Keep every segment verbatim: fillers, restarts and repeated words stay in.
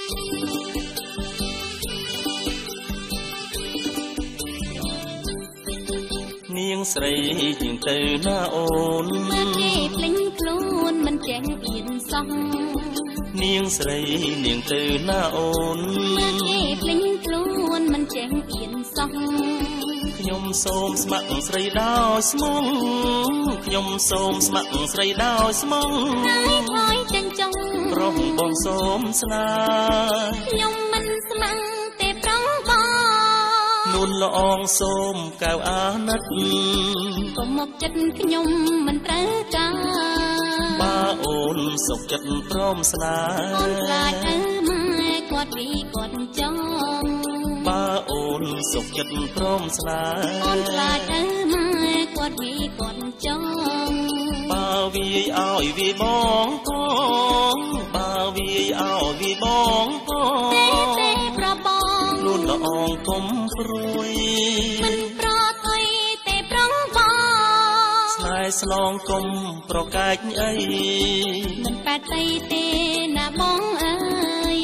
នាងស្រីជាងទៅណាអូនមើលគេភ្លេងខ្លួនមិនចេះអៀនសោះនាងស្រីនាងទៅណាអូនមើលគេភ្លេងខ្លួនមិនចេះអៀនសោះខ្ញុំសូមស្ម័គ្រស្រីដោយស្មងខ្ញុំសូមស្ម័គ្រស្រីដោយស្មងហើយថ្លៃចិញ្ចង់ប្រុសបងសូមស្នេហ៍ខ្ញុំមិនស្ម័គ្រទេប្រងបងនួនល្អងសូមកៅអាណិតកុំមកចិត្តខ្ញុំមិនត្រូវការបើអូនសុខចិត្តព្រមស្នេហ៍អូនខ្លាចអើម៉ែគាត់ពីគាត់ចង់បើអូនសុខចិត្តព្រមស្នេហ៍អូនខ្លាចអើម៉ែគាត់ពីគាត់ចង់បើវាឲ្យវាបងកងបើវាឲ្យវាបងកងទេទេប្របងនួនល្អងកុំព្រួយមិនប្រថុយទេប្រងបងស្នេហ៍ស្នងកុំប្រកែកអីមិនប៉ែតៃទេណាបងអើយ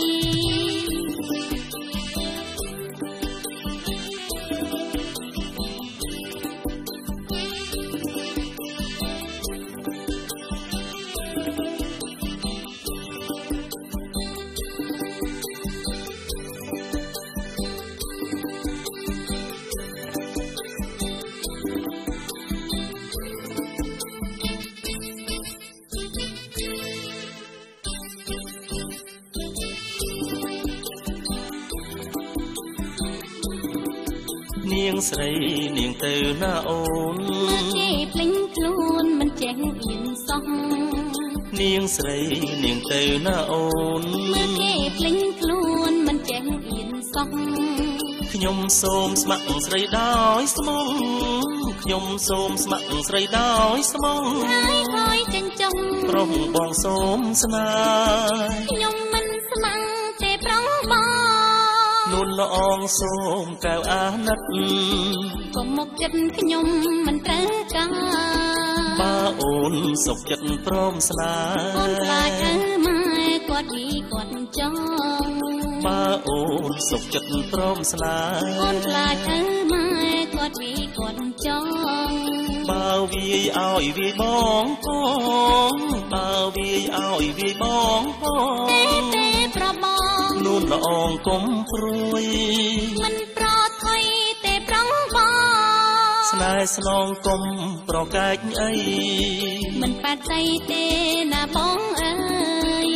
នាងស្រីនាងទៅណាអូនមើលគេភ្លេងខ្លួនមិនចេះអៀនសោះនាងស្រីនាងទៅណាអូនមើលគេភ្លេងខ្លួនមិនចេះអៀនសោះខ្ញុំសូមស្ម័គ្រស្រីដោយស្មងខ្ញុំសូមស្ម័គ្រស្រីដោយស្មងហើយថ្លៃចិញ្ចង់ប្រុសបងសូមស្នេហ៍ខ្ញុំមិនស្ម័គ្រទេប្រងបងនួនល្អងសូមកៅអាណិតកុំមកចិត្តខ្ញុំមិនត្រូវការបើអូនសុខចិត្តព្រមស្នេហ៍អូនខ្លាចអើម៉ែគាត់ពីគាត់ចង់បើអូនសុខចិត្តព្រមស្នេហ៍អូនខ្លាចអើម៉ែគាត់ពីគាត់ចង់បើវាឲ្យវាបងកងបើវាឲ្យវាបងកងទេទេប្របងនួនល្អងកុំព្រួយមិនប្រថុយទេប្រងបងស្នេហ៍ស្នងកុំប្រកែកអីមិនប៉ែតៃទេណាបងអើយ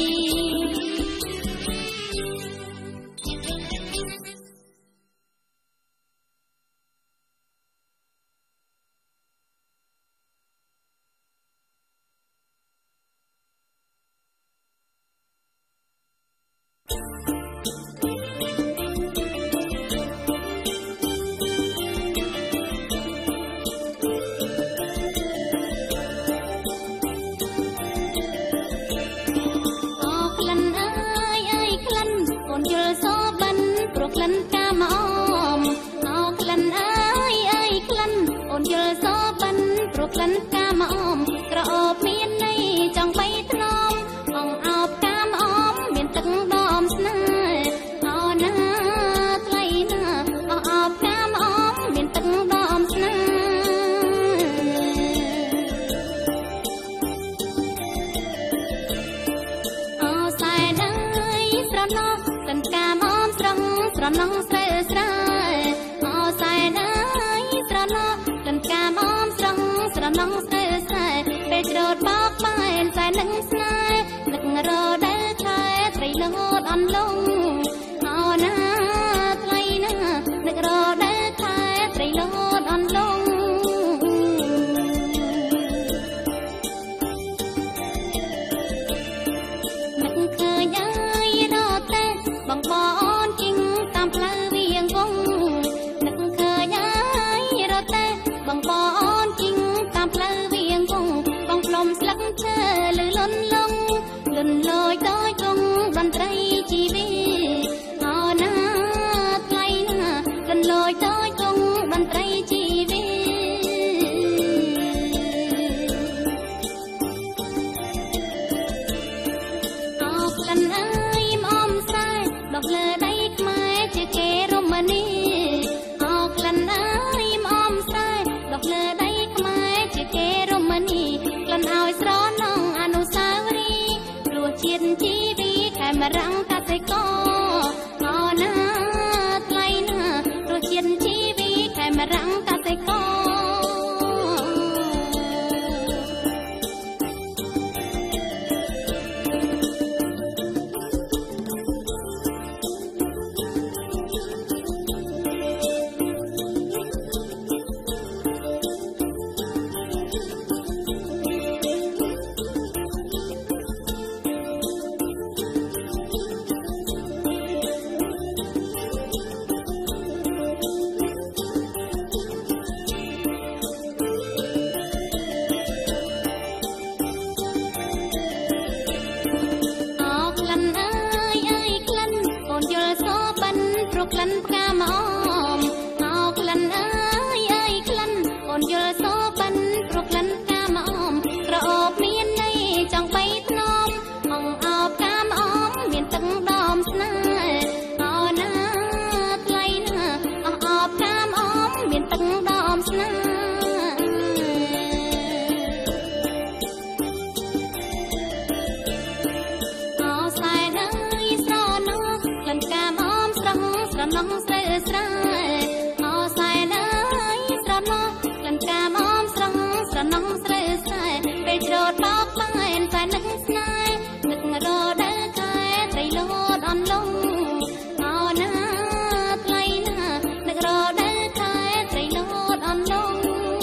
ក្លិនកាមអមក្រអូបមានន័យចង់បីថ្នមអងអោបកាមអមមានទឹកដមស្នេហ៍អណាថ្លៃណាអងអោបកាមអមមានទឹកដមស្នេហ៍អោសែនអើយស្រណោះក្លិនកាមអមស្រងស្រណោះស្រើស្រើអោសែនអើយស្រណោះក្លិនកាមអមស្រងស្រណងស្ទើស្ទើពេលច្រូតបោកបែនសែននឹងស្នេហ៍នឹករដែលខែត្រីលោតអន្លង់អោណាថ្លៃណានឹករដែលខែត្រីលោតអន្លង់នឹកឃើញអើយរត់ទេបងបអូនជីងតាមផ្លូវវាងវងនឹកឃើញអើយរត់ទេបងបអូនជីងតាមផ្លូវมารังกาเซโกក្លិនផ្កាមកមកក្លិនអើយអើយក្លិនអូនយល់សោបិនព្រោះក្លិនផ្កាមកក្រអូបមានន័យចង់បីថ្នមអងអោបផ្កាមកមានទឹកដមស្នេហ៍អូណាថ្លៃណាអោបអោបផ្កាមកមានទឹកដមស្នេហ៍អូសែនអើយស្រណោក្លិនផ្កាមកស្រស់ស្រណោស្រើស្រើអូសែនអើយស្រណោក្លិនផ្កាមកស្រស់ស្រណោស្រើស្រើពេលច្រូតបោកក្លែនតែនឹកស្នេហ៍នឹករដើខែត្រីលោតអនលងអូណាថ្លៃណានឹករដើខែត្រីលោតអនលង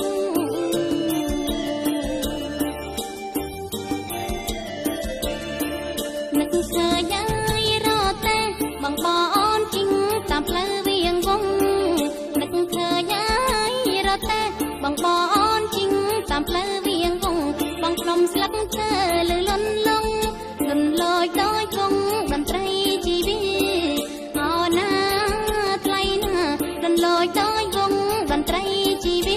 នឹកឃើញអើយរត់តែបងបអូនជីងតាមផ្លូវវៀងវងនឹកឃើញអើយរត់តែបងបអូនជីងតាមផ្លូវវៀងវងបងខ្ញុំស្លាប់ឈើលឺលន់លងលន់លយដោយគង់តន្ត្រីជីវិតអូណាថ្លៃណាលន់លយដោយគង់តន្ត្រីជីវិត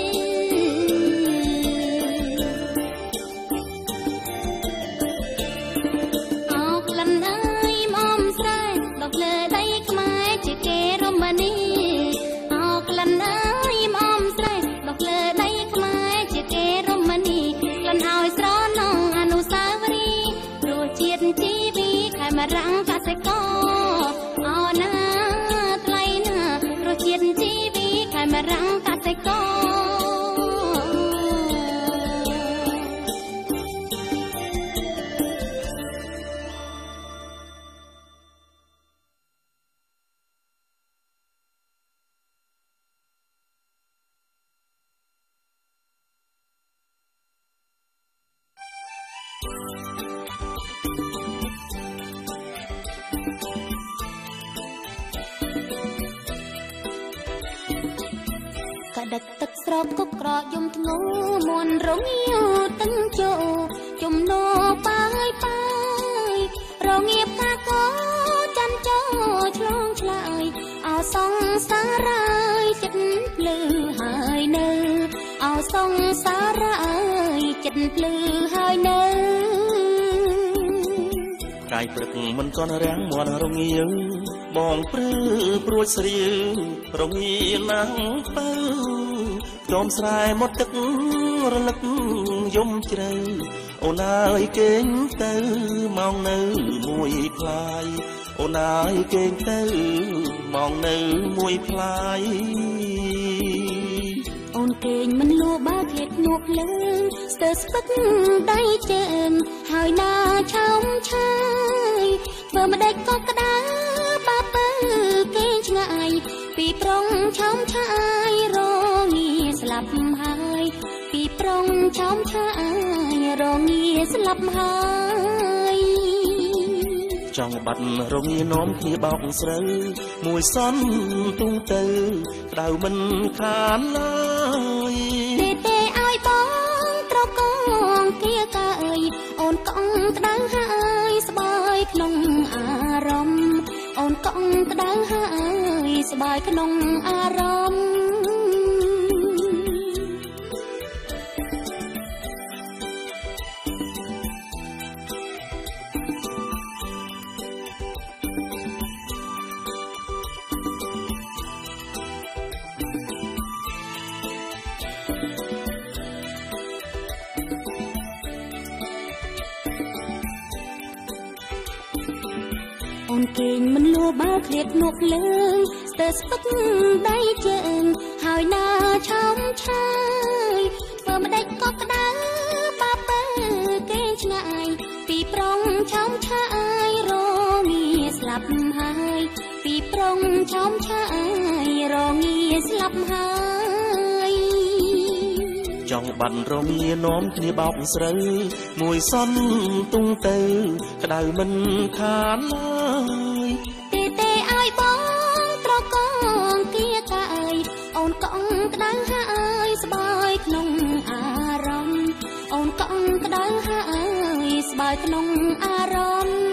អូក្លិនអើយមកស្រែដល់លើដីខ្មែរជាគេរមនីអូក្លិនអើយមកស្រែដល់លើដីខ្មែរជាគេរមនីក្លិនឲ្យស្រណងអនុស្សាវរីយ៍រសជាតិជីវីខែមរាំងកសិករអូណាថ្លៃណារសជាតិជីវីខែមរាំងកសិករកដឹកទឹកស្រោបគុកក្រយំធ្ងន់មន់រងាវតឹងជោជំនោបាយបាយរងាបថាកោចាន់ចោឆ្លងឆ្លើយអោសងសារ៉ាយចិត្តភ្លឺហើយនៅអោសងសារ៉ាយចិត្តភ្លឺហើយនៅកាយព្រឹកមិនទាន់រាំងមន់រងាវបងព្រឺព្រួចស្រៀវរងាណាំងបើខ្ញុំស្រែមកទឹករលឹកយំជ្រៅអូនអើយគេងទៅមកនៅមួយផ្លាយអូនអើយគេងទៅមកនៅមួយផ្លាយអូនគេងមិនលួបើឃ្លាតងប់លើស្ទើរស្ពឹកដៃជើងហើយណាឆោមឆាយធ្វើម្ដេចក៏ក្តៅបាពើគេងឆ្ងាយពីប្រុងឆោមឆាយរងាស្លាប់ហើយពីប្រុងឆោមឆាយរងាស្លាប់ហើយចង់បាត់រងានោមគ្នាបោកស្រូវមួយសន់ទុងទៅក្តៅមិនខានឡើយទេទេឲ្យបងត្រកងគៀកាអើយអូនកង់ក្តៅហើយស្បើយក្នុងអារម្មណ៍អូនកង់ក្តៅហើយស្បើយក្នុងអារម្មណ៍អូនគេងមិនលួបើឃ្លាតងប់លើស្ទើរស្ពឹកដៃជើងហើយឆាយធ្វើម្ដេចក៏ក្តៅបាពើគេឆ្ងាយពីប្រុងឆោមឆាយរងាស្លាប់ហើយពីប្រុងឆោមឆាយរងាស្លាប់ហើយចង់បានរងានាំគ្នាបោកស្រូវមួយសន់ទុងទៅក្តៅមិនខានឡើយទេទេឲ្យបងត្រកងគៀកាយអូនកងក្តៅហើយស្បើយក្នុងអារម្មណ៍អូនកងក្តៅហើយស្បើយក្នុងអារម្មណ៍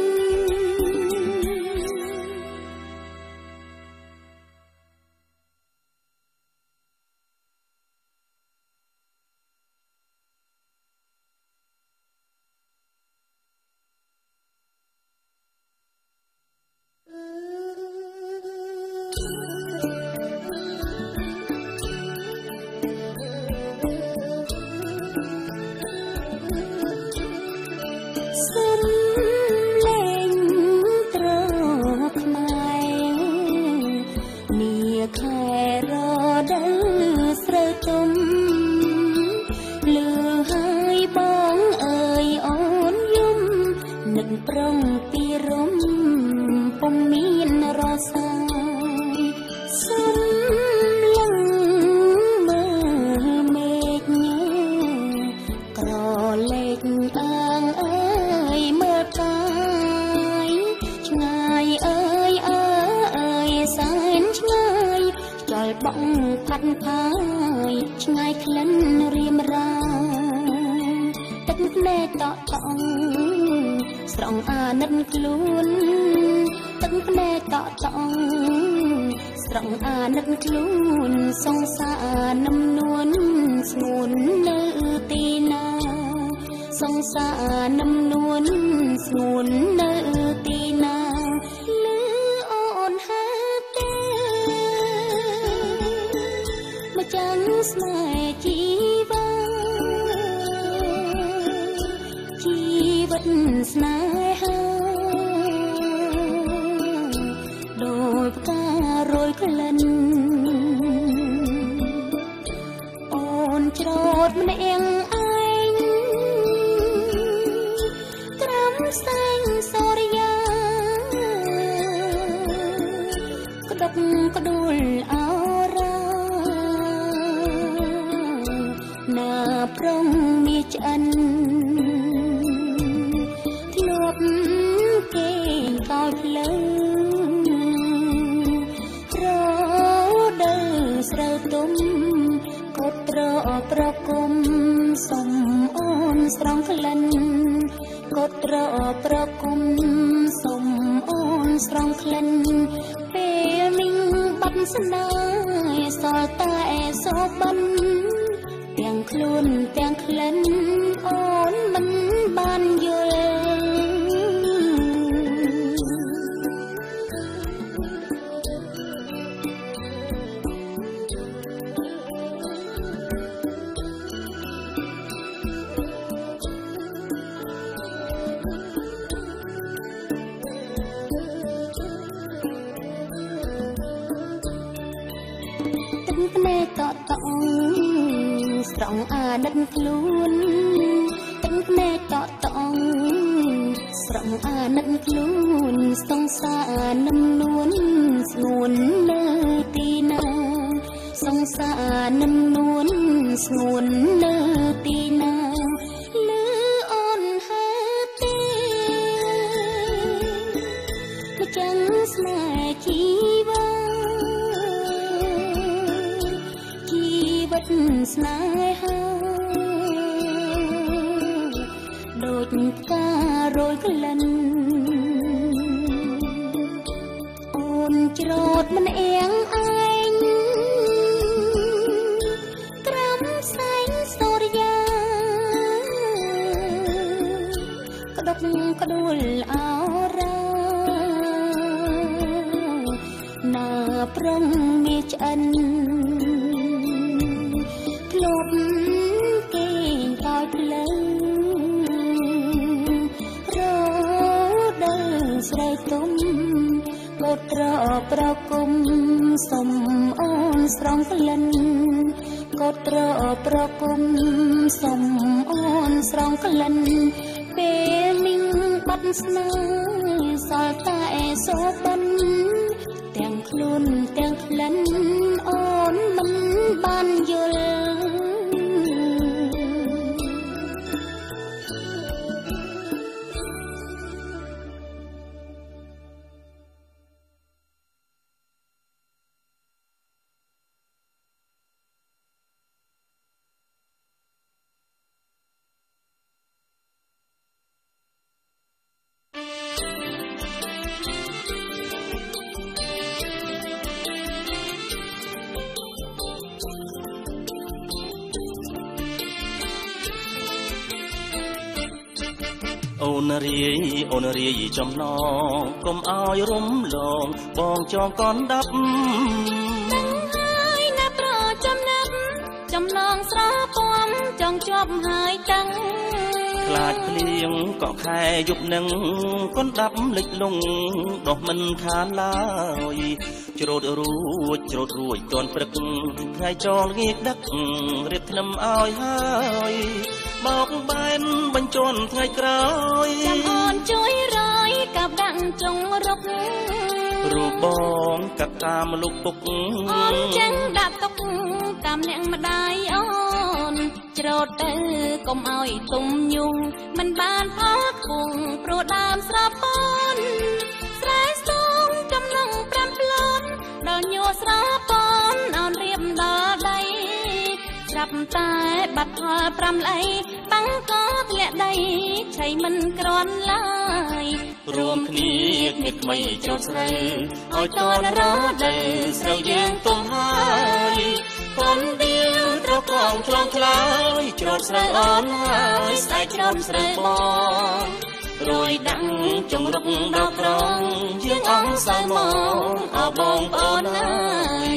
ស្រង់អាណិតខ្លួនទឹកភ្នែកតតងស្រង់អាណិតខ្លួនសងសារនំនួនស្ងួននៅទីណាសងសារនំនួនស្ងួននៅទីណាលឺអូនហើទេមកចាំស្នេហ៍ជីវិតជីវិតស្នេហាដោយផ្ការយក្លិនអូនច្រូតម្នាក់ឯងត្រាំសែងសូរិយាក្តុកក្ដួលអរ៉ាណាប្រុងមានឆ្អិនធ្លាប់គេកោចលើរដូវស្រូវទុំកត់ត្រប្រគុំសុំអូនស្រង់ក្លិនកត់ត្រប្រគុំសុំអូនស្រង់ក្លិនពេលនេះបាត់ស្នេហ៍សល់តែសូបិនទាំងខ្លួនទាំងក្លិនអូនមិនបានយល់ភ្នែកតតងស្រង់អាណិតខ្លួនទឹកភ្នែកតតងស្រង់អាណិតខ្លួនសងសារនំនួនស្ងួននៅទីណាសងសារនំនួនស្ងួននៅទីណាលឺអូនហើទេមកចាំស្នេហ៍ជីវិតស្នេហាដូចផ្ការយក្លិនអូនច្រូតម្នាក់ឯងត្រាំសែងសូរិយាក្តុកក្ដួលអរ៉ាណាប្រុងមានឆ្អិនធ្លាប់គេកោចលើរដូវស្រូវទុំកត់ត្រប្រគុំសុំអូនស្រង់ក្លិនកកត់ត្រប្រគុំសុំអូនស្រងក្លិនពេលមីងបាត់ស្នេហ៍សល់តែសូបិនទាំងខ្លួនទាំងក្លិនអូនមិនបានយល់អូនរាយអូនរាយចំណងកុំឲ្យរំលងបងចងកនដាប់នឹងហើយណាប្រចំណាប់ចំណងស្រពំចង់ជាប់ហើយតាំងខ្លាចភ្លៀងក៏ខែយប់នឹងកនដាប់លិចលងដោះមិនខានឡើយច្រូតរួចច្រូតរួចតនព្រឹកថ្ងៃចងងៀកដឹករៀបថ្នឹមឲ្យហើយបោកបែនបញ្ជន់ថ្ងៃក្រោយចាំអូនជួយរយកាប់ដាក់ចុងរុករូបបងកាប់តាមលុកពុកអូនចឹងដាក់ទុកតាមអ្នកម្ដាយអូនច្រូតទៅកុំឲ្យទុំយុងមិនបានផលគង់ព្រោះដើមស្រពនស្រែស្ទងចំណងប្រាំផ្លន់ដល់ញ័រស្រពនអូនរៀបដល់ដីស្រាប់តែបាត់ផលប្រាំលៃបាំងក៏ធ្លាក់ដីឆៃមិនក្រន់ឡើយរួមគ្នាគ្នាថ្មីច្រូតស្រូវឲ្យតនរដីស្រូវយើងទុំហើយคนเดียวตระกองคลองคล้ายច្រូតស្រូវអូនហើយស្អែកច្រូតស្រូវបងរយដាក់ចង្រុកដល់ក្រងយើងអងសៅមកអោបងប្អូនហើយ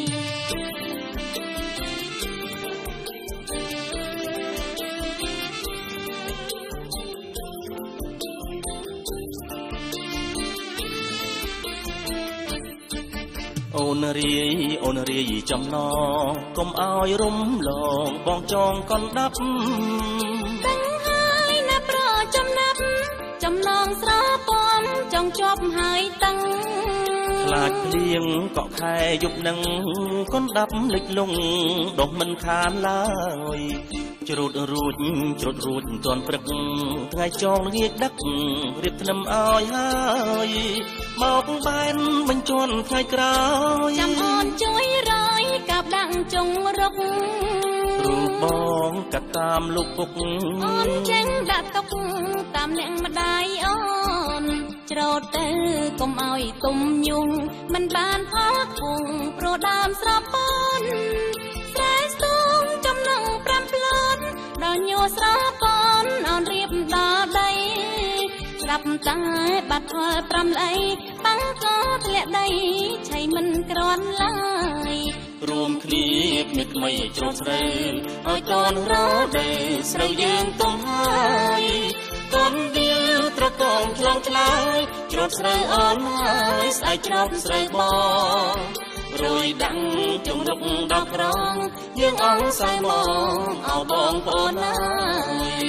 អូនរាយអូនរាយចំណងកុំឲ្យរំលងបងចងកនដាប់ដឹងហើយណាប្រចំណាប់ចំណងស្រពំចង់ជាប់ហើយតាំងខ្លាចភ្លៀងក៏ខែយប់នឹងកនដាប់លិចលងដុះមិនខានឡើយច្រូតរួចច្រូតរួចមិនទាន់ព្រឹកថ្ងៃចងល្ងាចដឹករៀបថ្នឹមឲ្យហើយមកបែនបញ្ជន់ថ្ងៃក្រោយចាំអូនជួយរយកាប់ដាក់ចុងរុករូបបងកាត់តាមលុកពុកអូនចេញដាក់ទុកតាមអ្នកម្ដាយអូនច្រូតទៅកុំឲ្យទុំយុងមិនបានផលគង់ព្រោះដើមស្រពនស្រែស្ទងចំណងប្រាំផ្លន់ដល់ញ័រស្រពនអូនរៀបដល់ដីស្រាប់តែបាត់ផលប្រាំលៃបាំងក៏ធ្លាក់ដីឆៃមិនក្រន់ឡើយរួមគ្នាគ្នាថ្មីច្រូតស្រូវឲ្យកូនរដីស្រូវយើងទុំហើយកូនដៀលត្រកងឆ្លងឆ្លើយច្រូតស្រូវអូនហើយស្អែកច្រូតស្រូវបងរយដាក់ចង្រុកដល់ក្រងយើងអងសៅមកអោបងប្អូនហើយ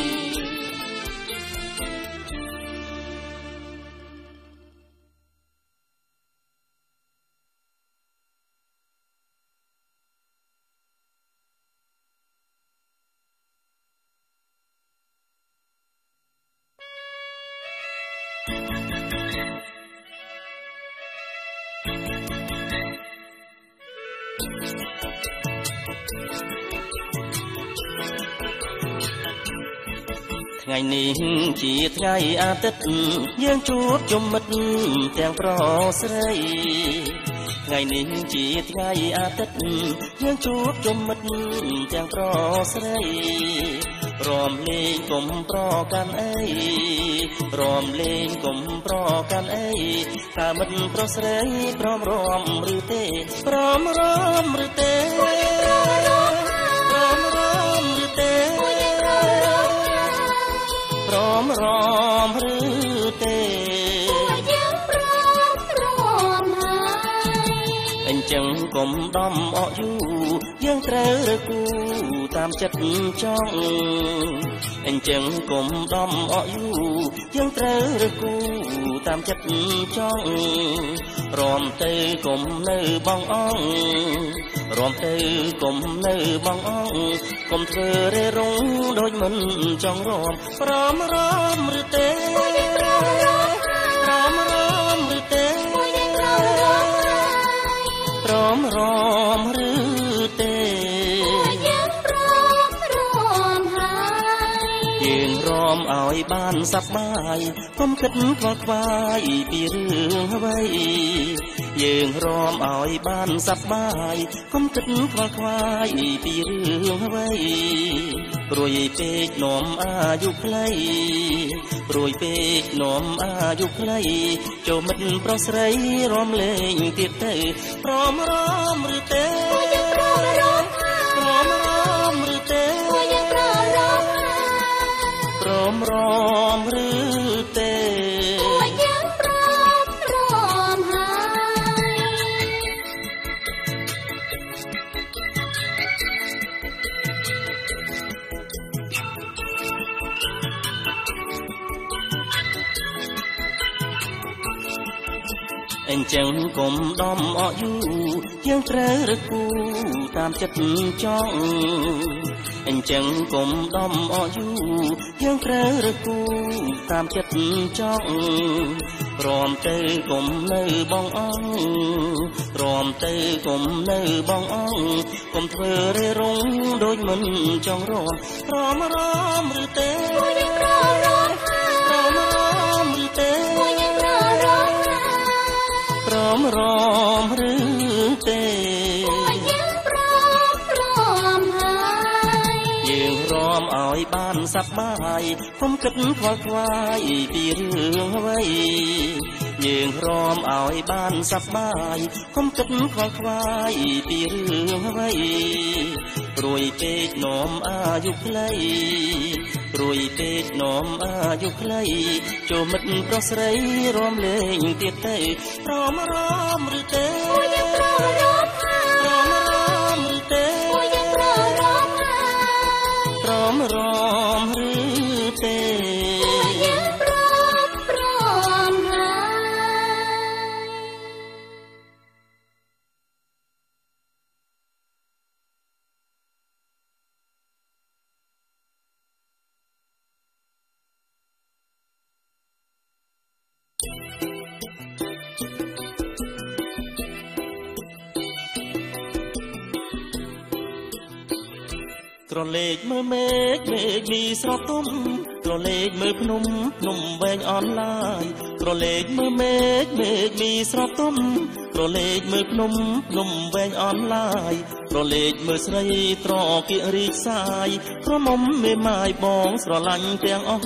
ថ្ងៃនេះជាថ្ងៃអាទិត្យយើងជួបជុំមិត្តទាំងប្រុសស្រីថ្ងៃនេះជាថ្ងៃអាទិត្យយើងជួបជុំមិត្តទាំងប្រុសស្រីរំលេងកុំប្រកាន់អីរំលេងកុំប្រកាន់អីតើមិត្តប្រុសស្រីព្រមរំឬទេព្រមរំឬទេព្រមរំឬទេព្រមរំឬទេយើងព្រមរំហើយអញចឹងកុំដំអកយូយើងត្រូវរើគូតាមចិត្តចង់អញ្ចឹងកុំដំអកយូយើងត្រូវរើគូតាមចិត្តចង់រំទៅកុំនៅបងអងរំទៅកុំនៅបងអងកុំធ្វើរេរងដូចមិនចង់រំរំរំឬទេរំរំឬទេរំរំឬទេយើងរំឲ្យបានសប្បាយកុំគិតខ្វល់ខ្វាយពីរឿងអ្វីយើងរំឲ្យបានសប្បាយកុំគិតខ្វល់ខ្វាយពីរឿងអ្វីព្រួយពេកនាំអាយុខ្លីព្រួយពេកនាំអាយុខ្លីចូលមិត្តប្រុសស្រីរំលែងទៀតទៅព្រមរំឬទេព្រមរំឬទេព្រមរំឬទេអញ្ចឹងកុំដំអកយូយើងត្រូវរើគូតាមចិត្តចង់អញ្ចឹងកុំដំអកយូយើងត្រូវរើគូតាមចិត្តចង់រំទៅកុំនៅបងអងរំទៅកុំនៅបងអងកុំធ្វើរេរងដូចមិនចង់រំរំរំឬទេរំរំឬទេរំរំឬទេយើងរំឲ្យបានសប្បាយកុំគិតខ្វល់ខ្វាយពីរឿងអ្វីយើងរំឲ្យបានសប្បាយកុំគិតខ្វល់ខ្វាយពីរឿងអ្វីព្រួយពេកនាំអាយុខ្លីព្រួយពេកនាំអាយុខ្លីចូលមិត្តប្រុសស្រីរំលែងទៀតទៅព្រមរំឬទេព្រមរំឬទេព្រមរំឬទេក្រឡេកមើលមេឃមេឃមីស្រស់ទុំក្រឡេកមើលភ្នំភ្នំវែងអនឡាយក្រឡេកមើលមេឃមេឃមីស្រស់ទុំក្រឡេកមើលភ្នំភ្នំវែងអនឡាយក្រឡេកមើលស្រីត្រកៀករីកសាយក្រមុំមេម៉ាយបងស្រឡាញ់ទាំងអស់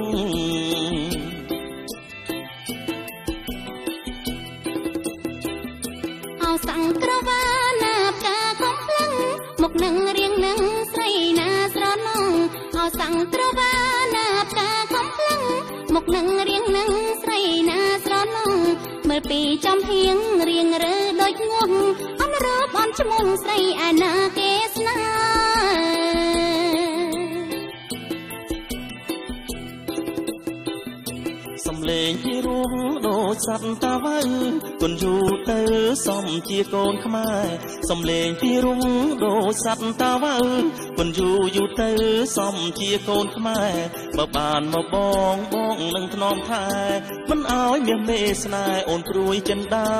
អោសង្ក្រវាណាផ្កាកំភ្លឹងមកនឹងរៀងនឹងស្រីណាស្រណងអោសង្ក្រវាណាផ្កាកំភ្លឹងមកនឹងរៀងនឹងស្រីណាស្រណងមើលពីចំហៀងរៀងរើដូចងងអនរូបអនឈ្មោះស្រីឯណាគេស្នាសំលេងពីរោះដូចសត្វតាវ៉ៅគុនយូរទៅសំជាកូនខ្មែរសំលេងពីរោះដូចសត្វតាវ៉ៅគុនយូរយូរទៅសំជាកូនខ្មែរបើបានមកបងបងនឹងថ្នមថែមិនឲ្យមានមេស្នេហ៍អូនព្រួយចិនដា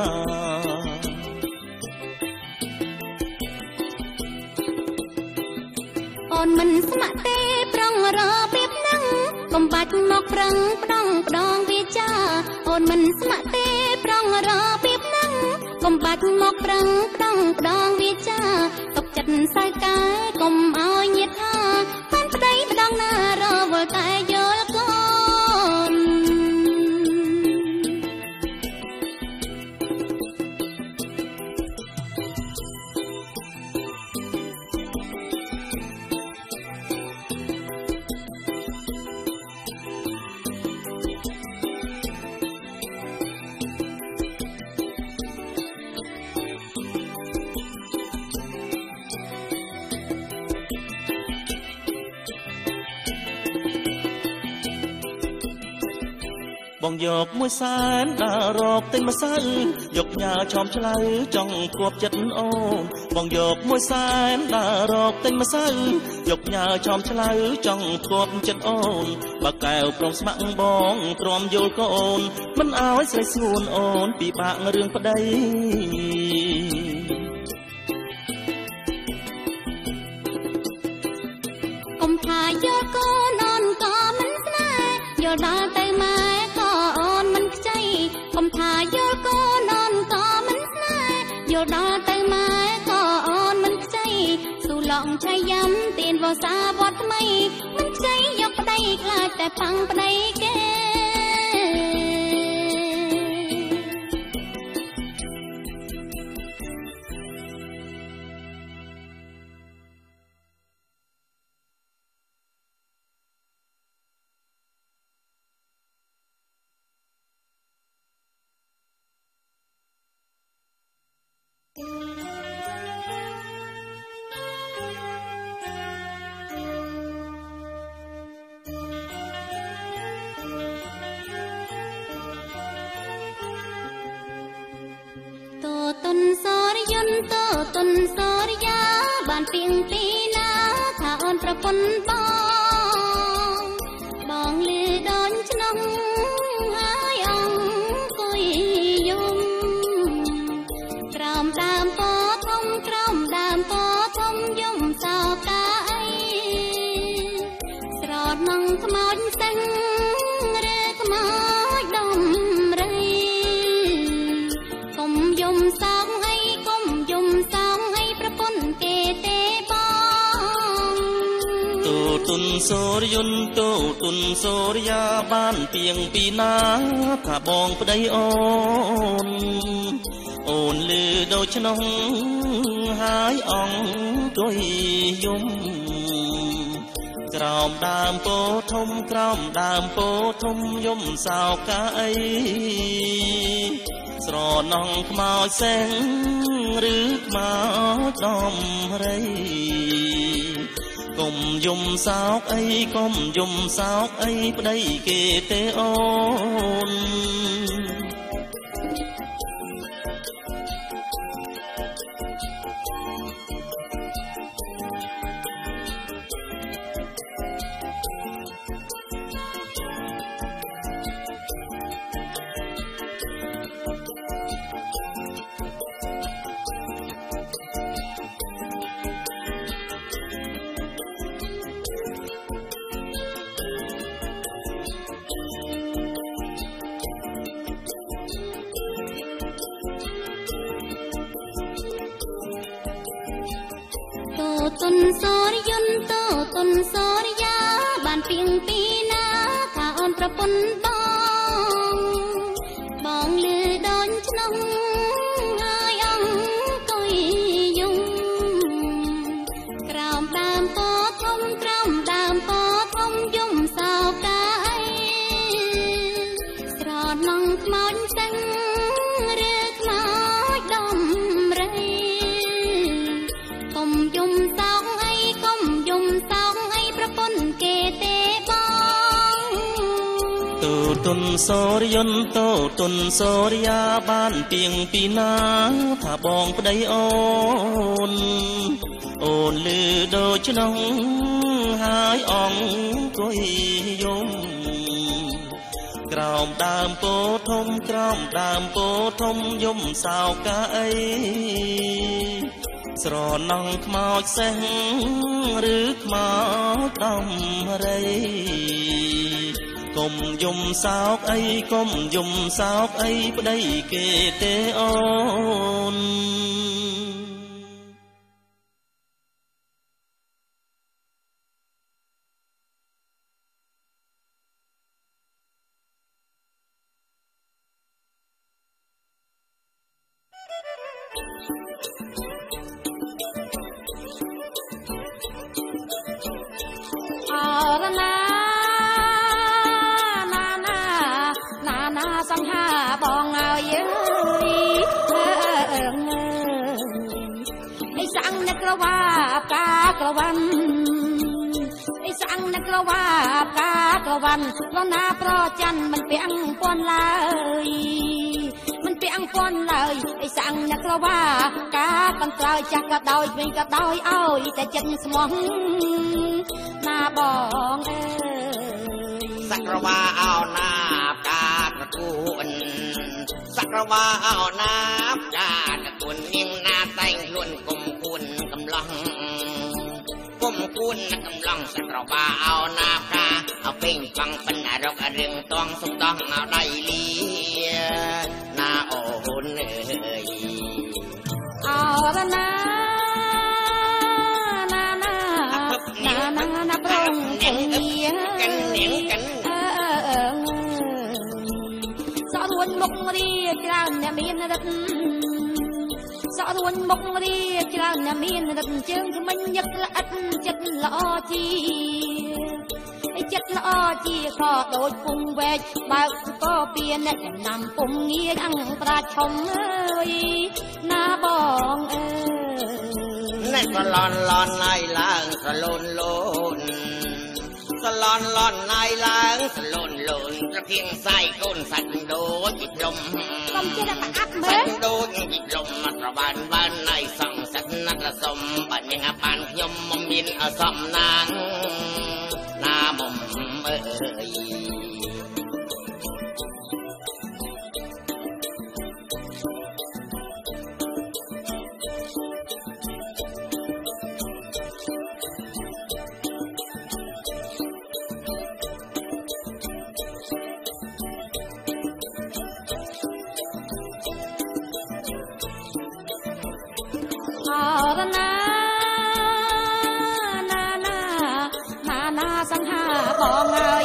អូនមិនស្ម័គ្រទេប្រងរពីបនឹងកុំបាច់មកប្រឹងផ្ដងផ្ដងវាចាអូនមិនស្ម័គ្រទេប្រងរពីបនឹងកុំបាច់មកប្រឹងផ្ដងផ្ដងវាចាទុកចិត្តសើកាយកុំឲ្យញាតថាបានប្តីម្ដងណារវល់តែយល់កូនបងយកមួយសែនដើររកទិញម្សៅយកញ៉ាឆោមឆ្លៅចង់គប់ចិត្តអូនបងយកមួយសែនដើររកទិញម្សៅយកញ៉ាឆោមឆ្លៅចង់គប់ចិត្តអូនបើកែវព្រមស្ម័គ្របងទ្រាំយល់កូនមិនឲ្យស្រីស្ងួនអូនពិបាករឿងប្តីកុំថាយកកូនអូនក៏មិនស្នេហ៍យកដល់ទៅម៉ែក៏អូនមិនខ្ចីកុំថាយកកូនអូនក៏មិនស្នេហ៍យកដល់ទៅម៉ែក៏អូនមិនខ្ចីស៊ូឡងឆៃយ៉ាំទៀនវស្សាវត្តថ្មីមិនខ្ចីយកប្តីខ្លាចតែផាំងប្តីគេតុនសរយន្តតុនសរយាបានពីងពីណាថាអូនប្រពន្ធបងបងលឺដូចឆ្នងហើយអង្គុយយំក្រោមដើមពោធំក្រោមដើមពោធំយំសោកាអីស្រោតនឹងខ្មោចសិង្ហឬខ្មោចដុំរីកុំយំសោកអីកុំយំសោកអីប្រពន្ធគេទេបងទូទុនសូរយន្តទូទុនសូរយាបានពីងពីណាថាបងប្តីអូនអូនលឺដូចឆ្នងហើយអង្គុយយំក្រោមដើមពោធំក្រោមដើមពោធំយំសោកាអីស្រណងខ្មោចសែងឬខ្មោចដំរីកុំយំសោកអីកុំយំសោកអីប្តីគេទេអូនតុនសរយន្តតុនសរយាបានពីងពីណាថាអូនប្រពន្ធបងបងលឺដូចឆ្នងហើយអង្គុយយំក្រោមដើមពោធំក្រោមដើមពោធំយំសោកាអីស្រណងខ្មោចសិង្ហឬខ្មោចដំរីកុំយំសោកអីកុំយំសោកអីប្រពន្ធគេទេបងទូទុនសូរយន្តទូទុនសូរយាបានពីងពីណាថាបងប្តីអូនអូនលឺដូចឆ្នងហើយអង្គុយយំក្រោមដើមពោធំក្រោមដើមពោធំយំសោកាអីស្រណងខ្មោចសេះឬខ្មោចដំរីកុំយំសោកអីកុំយំសោកអីប្តីគេទេអូនអរណាណាណាណាណាសង្ហាបងហើយអើយអើអីសាំងអ្នកក្រវ៉ាផ្កាក្រវ៉ាន់អីសាំสังนักละว่ากากละวันเราหน้าเพราะจันมันเปียงปนเลยมันเปียงปนเลยไอ้สังนักละว่ากาบังเกลจากกระดอยมีกระดอยเอาแต่จันสมองหน้าบองเอ้ยสักละว่าเอาหน้ากากระตุนสักละว่าเอาหน้ากากระตุนยิ่งหน้าแต่งล้วนกลมกุนกำลังกลมกุนกำลังสักละว่าเอาหน้ากาเอาเพ่งฟังปัญหาเราเรื่องต้องสมต้องเอาได้ลีหน้าโอ้โหเนยเอาละนะนานานานานาปรงคงเงียกันเนียงกันสอรวนมกเรียกลางเนี่ยมีนรัตสอรวนมกเรียกลางเนี่ยมีนรัตเชิงคือมันยักละอัดจัดละอจีจัดละอจีขอโดยปุ่งเวชบางก็เปลี่ยนเนี่ยนำปุ่งเงียอังประชมเอ้ยหน้าบองเอ้ยนั่นก็ลอนลอนในล้างสลนลนสลอนลอนในล้างสลนลนกระเพียงใส่ก้นสัตว์โดนจิตลมลมจะได้มาอักเมื่อโดนจิตลมมาตระบานบ้านในสังสัตว์นักละสมบัดยังปานยมมมินอสมนางหน้ามมเอ้ยสังหาบองเอ้ย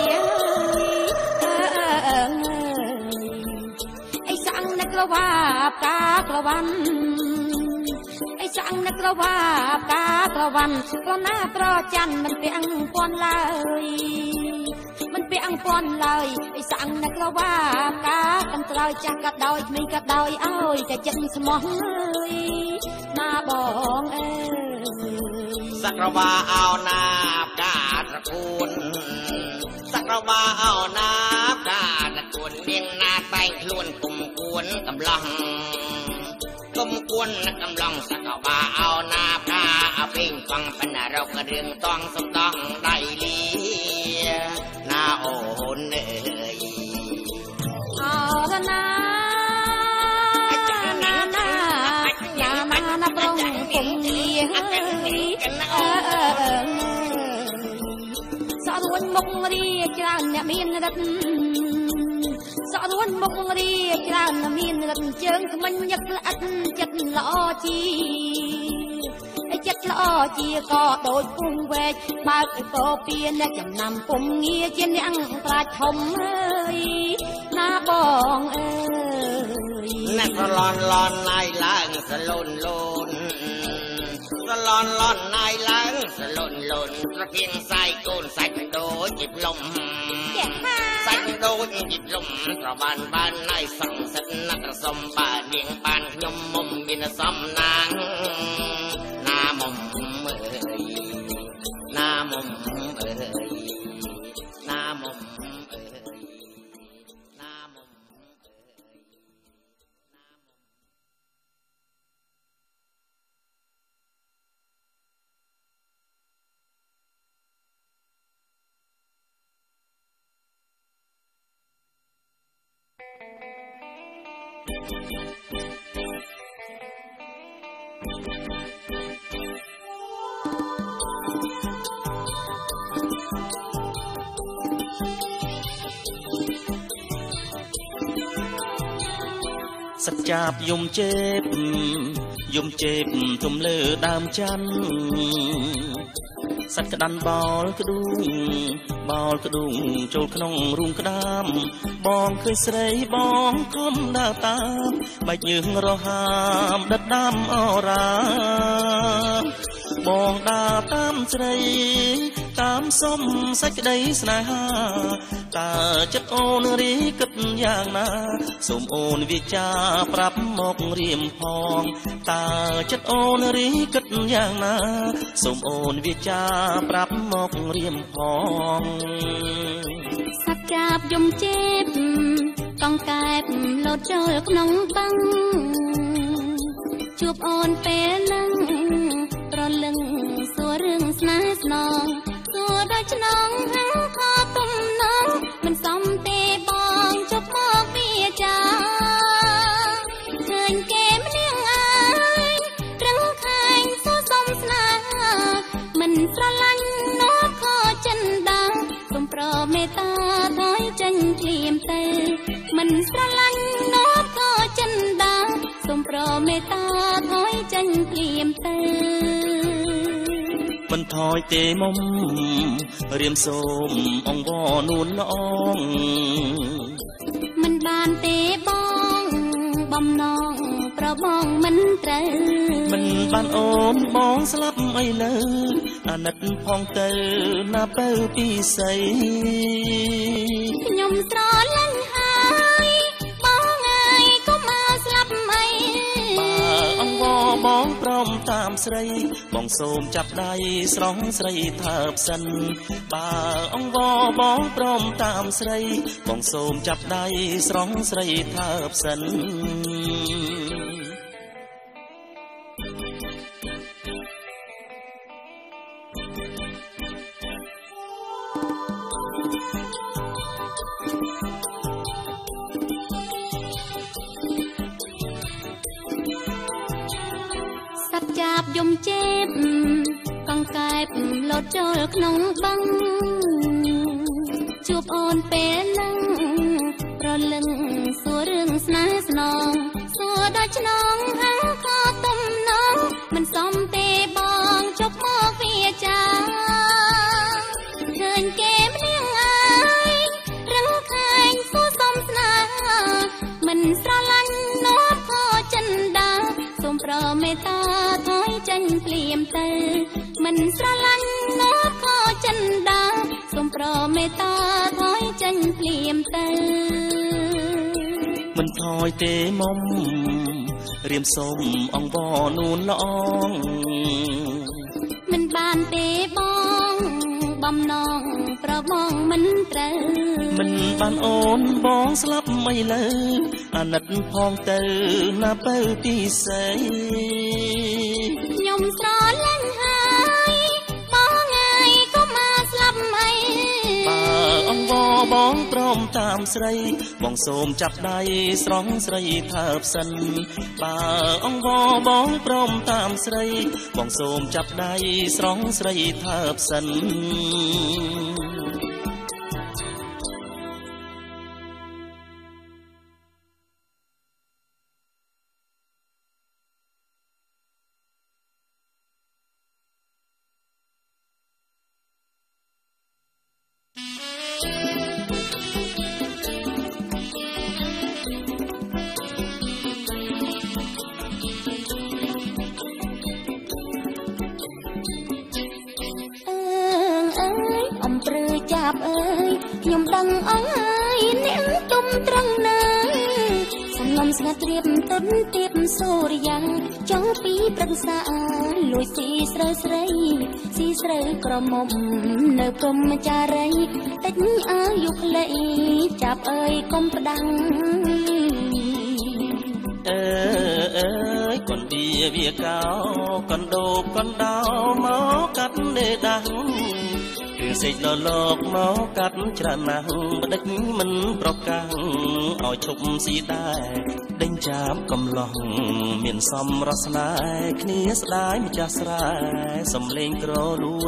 ไอ้สังนักละว่ากากละวันไอ้สังนักละว่ากากละวันเพราะหน้าเพราะจันมันเปียงปนเลยมันเปียงปนเลยไอ้สังนักละว่ากากันเตยจากกระดอยมีกระดอยเอ้ยแต่จันสมองเอ้ยหน้าบองเอ้ยสักละว่าเอาหน้ากาตระกูลสักละว่าเอาหน้ากาตระกูลเมียงหน้าแต่งล้วนกุมกวนกำลังกุมกวนกำลังสักละว่าเอาหน้ากาเอาเพ่งฟังปัญหาเราก็เรื่องต้องสมต้องได้ลีหน้าโอนเอ้ยเอาละนะนานานานานาปรงคงเงียสอรวนมกเรียกลางเนี่ยมีนรัตสอรวนมกเรียกลางเนี่ยมีนรัตเชิงคือมันยักละอัดจัดละอจีไอ้จัดละอจีก็โดยปุ่งเวชบางก็เปลี่ยนเนี่ยจำนำปุ่งเงียเจนยังประชมเอ้ยหน้าบองเอ้ยนั่นก็ลอนลอนในล้างสลนลนสลอนลอนในล้างสลนลนกระเพียงใส่ก้นใส่โดนจิบลมใส่โดนจิบลมตระบานบ้านในสังสัตนักสมบาเดียงปานยมมมบินสมนางหน้ามมเอ้ยหน้ามมเอ้ยหน้ามมเอ้ยหน้ามมสักจับยมเจ็บยมเจ็บทุ่มเลือดามจันสัตว์กระดันบอลกระดุงบอลกระดุงโจลขนมรุงกระดามบองเคยใส่บองคมดาวตามใบยืงรอหามดัดดำอรามบองดาวตามใส่តាមសុំសេចក្តីស្នេហាតើចិត្តអូនរីគិតយ៉ាងណាសូមអូនវាចាប្រាប់មករៀមផងតើចិត្តអូនរីគិតយ៉ាងណាសូមអូនវាចាប្រាប់មករៀមផងសាច់ចាបយំចេបកង់កែបលោតចូលក្នុងបឹងជួបអូនពេលនឹងប្រលឹងសួររឿងស្នេហ៍ស្នងសួរដល់ឆ្នងហាំងខទំនងមិនសមទេបងជប់មកវាចាឃើញគេម្នាក់អើយត្រឹងខែងសួរសុំស្នេហាមិនស្រឡាញ់នោះខចិនដាសូមប្រមេត្តាថយចេញភ្លាមទៅមិនស្រឡាញ់នោះខចិនដាសូមប្រមេត្តាថយចេញភ្លាមទៅមិនថយទេមុំរៀមសូមអង្វរនួនល្អងមិនបានទេបងបំណងប្របងមិនត្រូវមិនបានអូនបងស្លាប់អីលើអាណិតផងទៅណាបើពីស័យខ្ញុំស្រឡាញ់ហើយបងអើយកុំឲ្យស្លាប់អីបើអង្វរបងព្រមតាមស្រីបងសូមចាប់ដៃស្រង់ស្រីថើបសិនបើអង្វរបងព្រមតាមស្រីបងសូមចាប់ដៃស្រង់ស្រីថើបសិនចាប់យំចេបកង់កែបលោតចូលក្នុងបឹងជួបអូនពេលនឹងប្រលឹងសួររឿងស្នេហ៍ស្នងសួរដល់ឆ្នងហាំងខទំនងមិនសមទេបងជប់មកវាចាឃើញគេម្នាក់អើយរឹងខែងសួរសុំស្នេហាមិនស្រឡាញ់នោះខចិនដាសូមប្រមេត្តាថយចេញភ្លាមទៅមិនស្រឡាញ់នោះខចិនដាសូមប្រមេត្តាថយចេញភ្លាមទៅមិនថយទេមុំរៀមសូមអង្វរនួនល្អងមិនបានទេបងបំណងប្របងមិនត្រូវមិនបានអូនបងស្លាប់មិនលើអាណិតផងទៅណាបើពីស័យខ្ញុំស្រឡាញ់ហើយបងអើយកុំមកស្លាប់អីបើអង្វរបងព្រមតាមស្រីបងសូមចាប់ដៃស្រង់ស្រីថើបសិនបើអង្វរបងព្រមតាមស្រីបងសូមចាប់ដៃស្រង់ស្រីថើបសិនខ្ញុំដឹងអើយអ្នកទុំត្រង់ណាសំងំស្ងាត់ត្រៀបទុនទៀបសូរិយាចង់ពីប្រឹក្សាលួចស៊ីស្រើស្រីស៊ីស្រើក្រមុំនៅព្រំចារីតិចអាយុខ្លីចាប់អើយកុំផ្ដាំងអើអើយកូនឌីវាកោកូនដូបកូនដោមកកាត់នេដាស់គឺសេចលលោកមកកាត់ច្រើនណាស់បដិចមិនប្រកាំងឲ្យឈប់ស៊ីដែរដេញចាប់កំឡោះមានសំរស្នេហ៍គ្នាស្ដាយម្ចាស់ស្រែសំលេងក្រលួច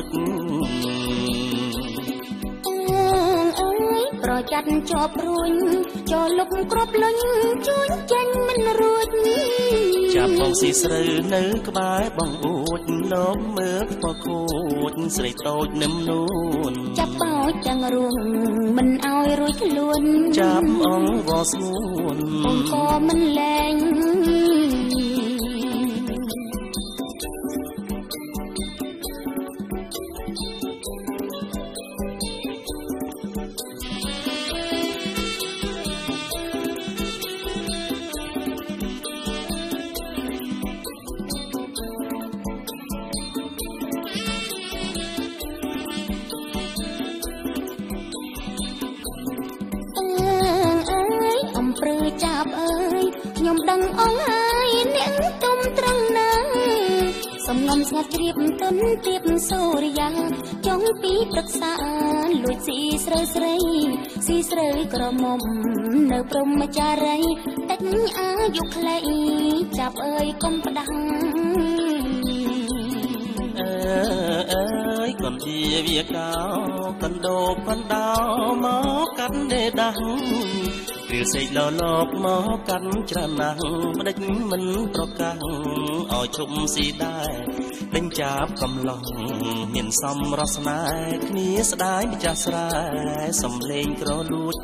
អើយប្រចាត់ជាប់រួញចូលលុកគ្រាប់លុញជួញចេញមិនរួចចាប់បងស៊ីស្រូវនៅក្បែរបងអួតលោកមើលពខូចស្រីតូចនឹមនួនចាប់បោចទាំងរួមមិនឲ្យរួចខ្លួនចាប់អងវ៉ស្ងួនបងក៏មិនលែងចាប់អើយខ្ញុំដឹងអងហើយអ្នកទុំត្រង់ណាសំងំស្ងាត់ជ្រាបទុនទៀបសូរិយាចង់ពីប្រឹក្សាលួចស៊ីស្រូវស្រីស៊ីស្រូវក្រមុំនៅព្រំចារីតិចអាយុខ្លីចាប់អើយកុំផ្ដាំងអើអើយកូនជាវាកោកណ្ដោកណ្ដោមកកាត់ដេដាំងវាសេកលលបមកកាន់ច្រើនណាស់ម្ដេចមិនប្រកាំងឲ្យជុំស៊ីដែរដេញចាប់កំឡុងមានសំរសនាគ្នាស្ដាយម្ចាស់ស្រែសំលេងក្រលួច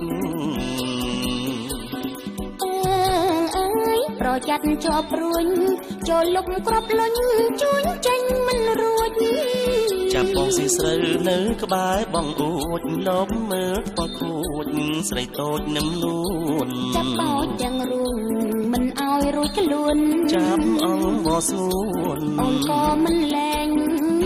ប្រយ័ត្នជាប់រួញចូលលុកក្របលុញជួញចេញមិនរួចចាប់បងស៊ីស្រូវនៅក្បែរបងអួចលបមើលបខួចស្រីតូចនឹមនួនចាប់បោចទាំងរួញមិនឲ្យរួចខ្លួនចាប់អង្គបសួនអូនក៏មិនលែង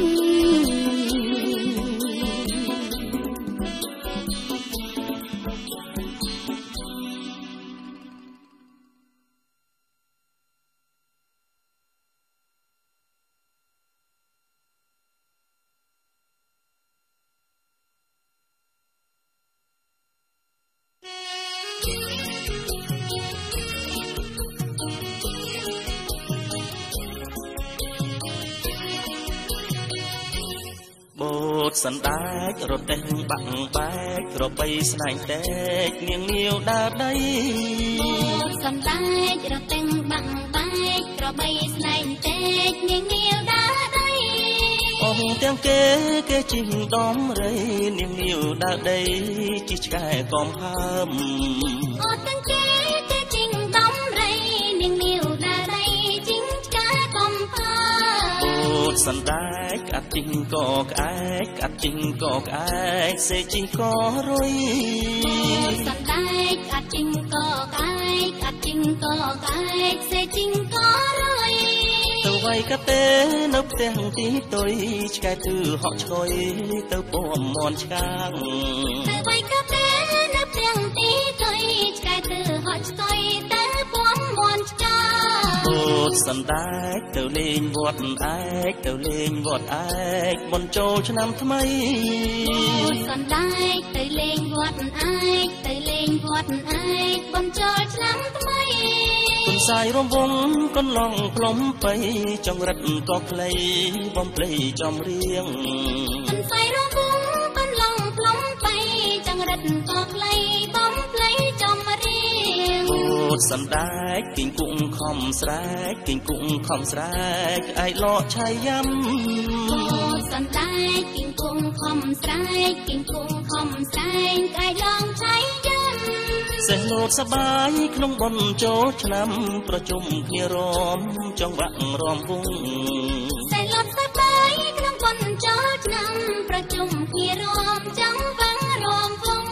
បូតសណ្ដែករទេះបាក់បែកក្របីស្នែងតែកនាងងាវដើរដីបូតសណ្ដែករទេះបាក់បែកក្របីស្នែងតែកនាងងាវដើរដីអងទាំងគេគេជីងដំរីនាងងាវដើរដីជីឆ្កែកំផើមអត់ទាំងគេគេជីងដំរីនាងងាវដើរដីជីងឆ្កែកំផើមបូតសណ្ដែកអត់ជីងក៏ក្អែកអត់ជីងក៏ក្អែកសេជីងក៏រុយសណ្ដែកអត់ជីងក៏ក្អែកអត់ជីងក៏ក្អែកសេជីងក៏រុយទៅវាយកទេនៅផ្ទះទីតុយឆ្កែទឺហក់ឆ្កុយទៅពំមន់ឆ្កាងទៅវាយកទេនៅផ្ទះទីតុយឆ្កែទឺហក់ឆ្កុយទៅពំមន់ឆ្កាងបូតសណ្ដែកទៅលេងវត្តឯកទៅលេងវត្តឯកមុនចូលឆ្នាំថ្មីបូតសណ្ដែកទៅលេងវត្តឯកទៅលេងវត្តឯកមុនចូលឆ្នាំថ្មីគុនសាយរំវងកន្លងផ្លុំបីចង្រិតក៏ខ្លីបំភ្លៃចំរៀងគុនសាយរំវងកន្លងផ្លុំបីចង្រិតក៏ខ្លីបំភ្លៃចំរៀងបូតសណ្ដែកគិញគង់ខំស្រែកគិញគង់ខំស្រែកឯកលកឆៃយ៉ាំបូតសណ្ដែកគិញគង់ខំស្រែកគិញគង់ខំស្រែកឯកលងឆៃយ៉ាំសេះលោតសបាយក្នុងបុណ្យចូលឆ្នាំប្រជុំគ្នារំចង្វាក់រំវងសេះលោតសបាយក្នុងបុណ្យចូលឆ្នាំប្រជុំគ្នារំចង្វាក់រំវង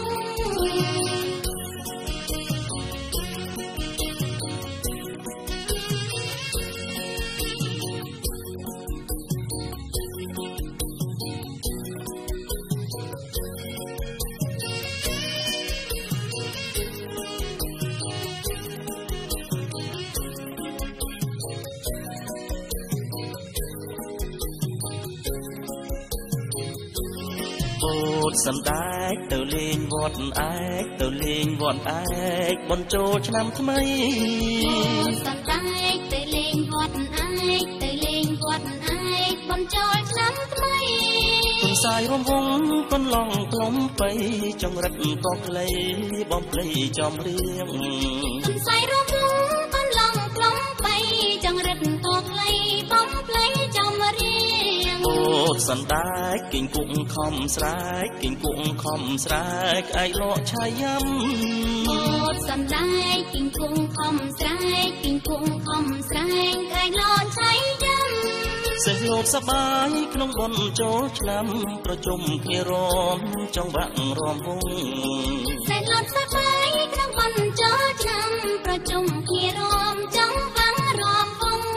បូតសណ្ដែកទៅលេងវត្តឯកទៅលេងវត្តឯកបុណ្យចូលឆ្នាំថ្មីបូតសណ្ដែកទៅលេងវត្តឯកទៅលេងវត្តឯកបុណ្យចូលឆ្នាំថ្មីគុនសាយរំវងកន្លងផ្លុំបីចង្រិតក៏ខ្លីបំភ្លៃចំរៀងគុនសាយរំវងកន្លងផ្លុំបីចង្រិតក៏ខ្លីបំភ្លៃចំរៀងបូតសណ្ដែកគិញគង់ខំស្រែកគិញគង់ខំស្រែកឯកលកឆៃយ៉ាំបូតសណ្ដែកគិញគង់ខំស្រែកគិញគង់ខំស្រែកឯកលកឆៃយ៉ាំសេះលោតសបាយក្នុងបុណ្យចូលឆ្នាំប្រជុំគ្នារំចង្វាក់រំវងសេះលោតសបាយក្នុងបុណ្យចូលឆ្នាំប្រជុំគ្នារំចង្វាក់រំវង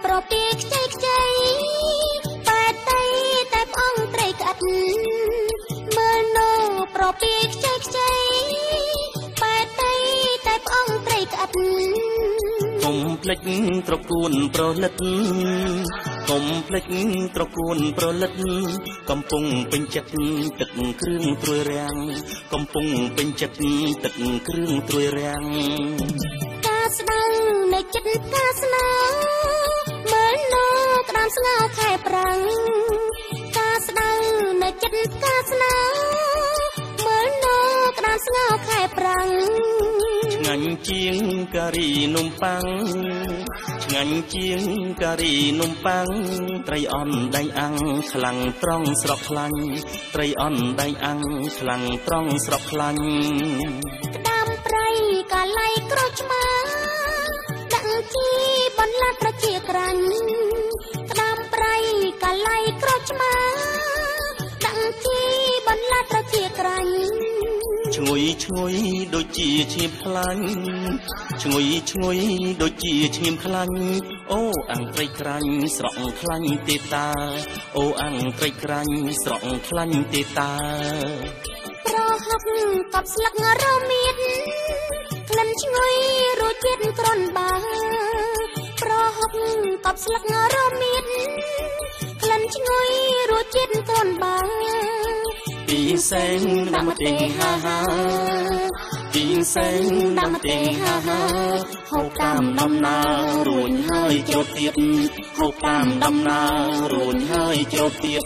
ប្រពីខ្ចីខ្ចីបែតៃតែផ្អងត្រីក្អិតមើលនោប្រពីខ្ចីខ្ចីបែតៃតែផ្អងត្រីក្អិតកុំភ្លេចត្រកួនប្រលិតកុំភ្លេចត្រកួនប្រលិតកំពុងពេញចិត្តទឹកគ្រឿងត្រួយរាំងកំពុងពេញចិត្តទឹកគ្រឿងត្រួយរាំងការស្ដៅនៅចិត្តការស្នាមើលនោក្តាមស្ងោខែប្រាំងការស្ដៅនៅចិត្តការស្នាមើលនោក្តាមស្ងោខែប្រាំងឆ្ងាញ់ជាងការីនំប៉័ងឆ្ងាញ់ជាងការីនំប៉័ងត្រីអន់ដៃអាំងខ្លាំងត្រង់ស្រក់ខ្លាញ់ត្រីអន់ដៃអាំងខ្លាំងត្រង់ស្រក់ខ្លាញ់ក្តាមប្រៃកាឡៃក្រូចឆ្មាដាក់ជីបន្លាត់ប្រជាក្រាញ់ក្តាមប្រៃកាឡៃក្រូចឆ្មាដាក់ជីបន្លាត់ប្រជាក្រាញ់ឈ្ងុយឈ្ងុយដូចជាឈាមខ្លាញ់ឈ្ងុយឈ្ងុយដូចជាឈាមខ្លាញ់អូអាំងត្រីក្រាញ់ស្រក់ខ្លាញ់ទេតាអូអាំងត្រីក្រាញ់ស្រក់ខ្លាញ់ទេតាប្រហុកកប់ស្លឹករមៀតក្លិនឈ្ងុយរសជាតិក្រនបាប្រហុកកប់ស្លឹករមៀតក្លិនឈ្ងុយរសជាតិក្រនបាពីសែងដាំទេហាហាពីសែងដាំទេហាហាហូបតាមដំណើររួចហើយចូលទៀតហូបតាមដំណើររួចហើយចូលទៀត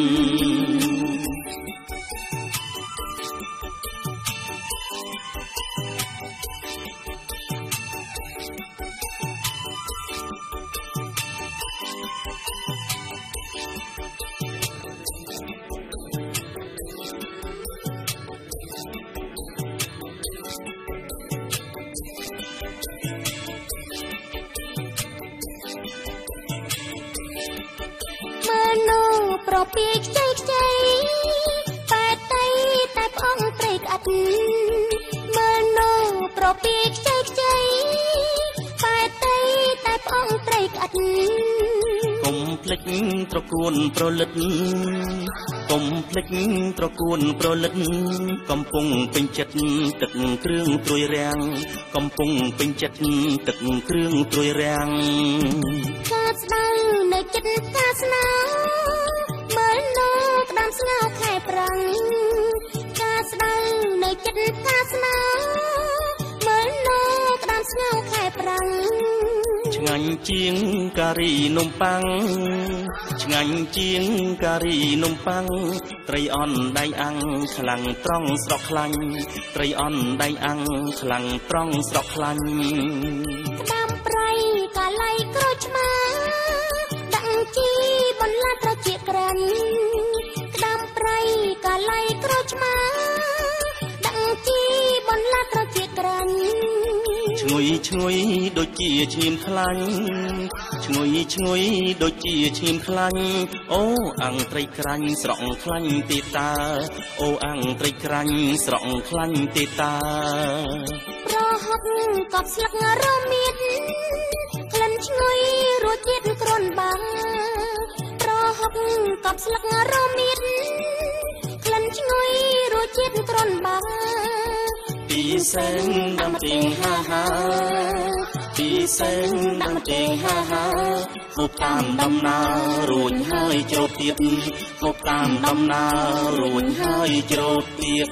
ប្រពីខ្ចីខ្ចីបែតៃតែផ្អងត្រីក្អិតមើលនោប្រពីខ្ចីខ្ចីបែតៃតែផ្អងត្រីក្អិតកុំភ្លេចត្រកួនប្រលិតកុំភ្លេចត្រកួនប្រលិតកំពុងពេញចិត្តទឹកគ្រឿងត្រួយរាំងកំពុងពេញចិត្តទឹកគ្រឿងត្រួយរាំងការស្ដៅនៅចិត្តការស្នាមើលនោក្តាមស្ងោខែប្រាំងការស្ដៅនៅចិត្តការស្នាមើលនោក្តាមស្ងោខែប្រាំងឆ្ងាញ់ជាងការីនំប៉័ងឆ្ងាញ់ជាងការីនំប៉័ងត្រីអន់ដៃអាំងខ្លាំងត្រង់ស្រក់ខ្លាញ់ត្រីអន់ដៃអាំងខ្លាំងត្រង់ស្រក់ខ្លាញ់ក្តាមប្រៃកាឡៃក្រូចឆ្មាដាក់ជីបន្លាត់ប្រជាក្រាញ់ក្តាមប្រៃកាឡៃក្រូចឆ្មាដាក់ជីបន្លាត់ប្រជាក្រាញ់ឈ្ងុយឈ្ងុយដូចជាឈាមខ្លាញ់ឈ្ងុយឈ្ងុយដូចជាឈាមខ្លាញ់អូអាំងត្រីក្រាញ់ស្រក់ខ្លាញ់ទេតាអូអាំងត្រីក្រាញ់ស្រក់ខ្លាញ់ទេតាប្រហុកកប់ស្លឹករមៀតក្លិនឈ្ងុយរសជាតិក្រនបាប្រហុកកប់ស្លឹករមៀតក្លិនឈ្ងុយរសជាតិក្រនបាពីសែងដាំទេហាហាពីសែងដាំទេហាហាហូបតាមដំណើររួចហើយចូលទៀតហូបតាមដំណើររួចហើយចូលទៀត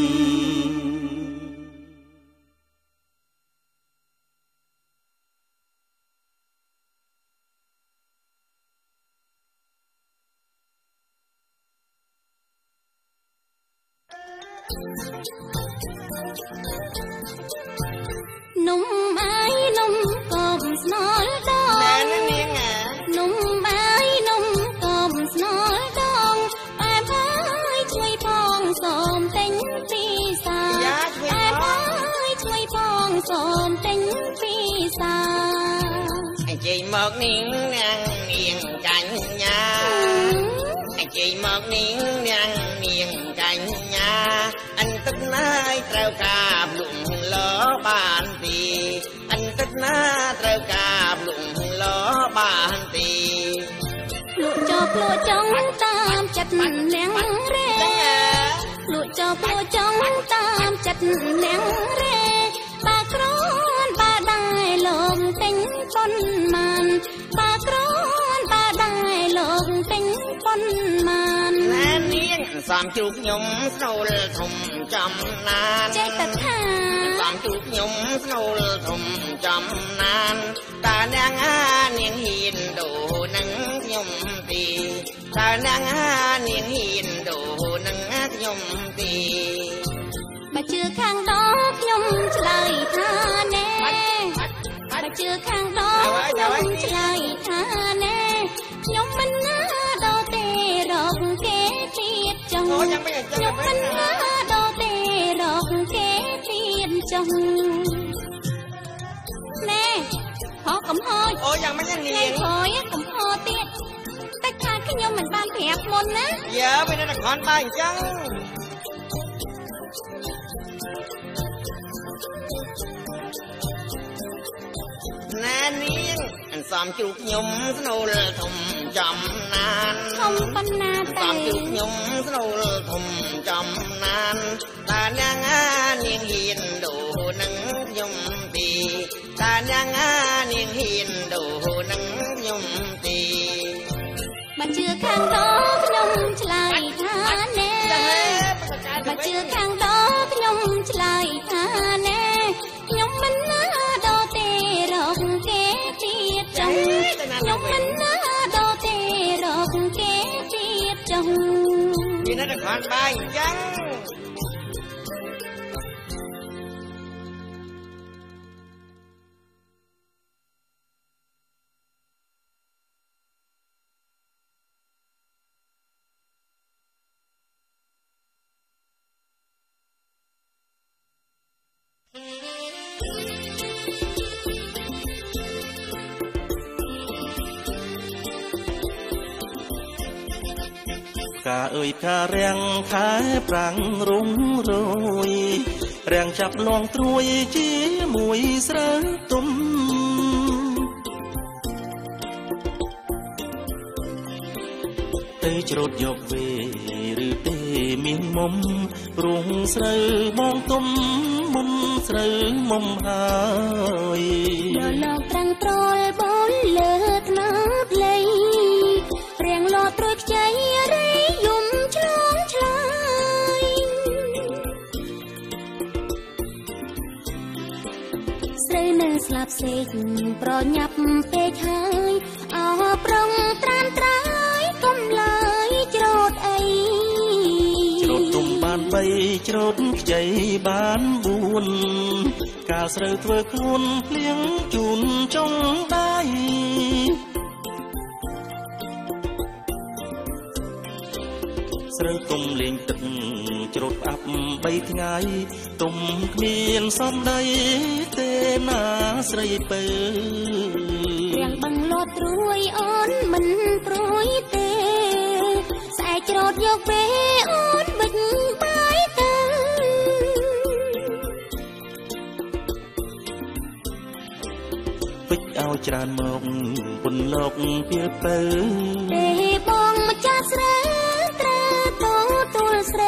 នំអើយនំកុំស្នល់ដងណែនាងអានំអើយនំកុំស្នល់ដងអែមហើយជួយផងសូមទិញពីសាអែមហើយជួយផងសូមទិញពីសាអញ្ជើញមកនាងនាងនាងកញ្ញាអញ្ជើញមកនាងនាងនាងកញ្ញាអន្តិតណាយត្រូវការលំលបានពីអន្តិតណាត្រូវការលំលบ้านตีลวกจอบลวกจ้องตามจัดเลี้ยงเร่ลวกจอบลวกจ้องตามจัดเลี้ยงเร่ปากร้อนปาได้ลงเต็งปนมันปากร้อนปาได้ลงเต็งปนมันแน่นี้สามจุกยมสโนลทมจำนานเจตทาสามจุกยมสโนลทมจำนานตาแดงอาเนียงหินโดนังยมตีตาแดงอาเนียงหินโดนังยมตีมาเจอข้างดอกยมชลายทาแน่มาเจอข้างดอกยมชลายทาแน่ยมมันน่าดอกเตรอกเกเทียบจงยมมันน่าดอกเตรอกเกเทียบจงแน่พอกำหอยโอ้ยังไม่ยังเนียงพอยกำหอเตี้ยแต่ขาดขยมเหมือนบ้านแผลบมนนะเยอะไปนั่นขอนบ้านจังแน่นี้อันสามจุกยมสโนลทมจำนานทมปนาสามจุกยมสโนลทมจำนานตาแดงอาเนียงหินโดนังยมตีตาแดงอาเนียงหินโดนังยมตีมาเจอข้างดอกยมชลายทาแน่มาเจอข้างดอกยมชลายทาแน่ยมมันน่าดอกเตรอกเกเทียบจงยมมันน่าดอกเตรอกเกเทียบจงที่นั่นขอนบ้านจังกาเอ่ยกาแรงขายปรังรุงโรยแรงจับลองตรวยจีมวยสระตุ่มเตยจรดยกเวหรือเตมีมุมรุงสระมองตุ่มมุมสระมุมหายเดี๋ยวลองตรังตรอลบนเลิกนับเลยเรียงหลอดตรวยใจไรยุ่มฉลองฉลายใส่เนื้อสลับเศษปรยับเปชหายเอาปรองตรานตรายก้มลายจรดไอจรดตุ่มบานใบจรดใจบานบุญกาเสือเถื่อคลุนเลี้ยงจุนจงได้เสือตุ่มเลี้ยงตึกจรดอับใบไงตุ่มเมียนซ้ำได้เตนาใส่เปิดเรียงบังลอดรวยอ่อนมันปรวยเตใส่จรดยกเบอ่อนบึกใบเตปิดเอาจานมกบนโลกเพียบเปิดเดบองมาจัดเสร็จตราโตตัวใส่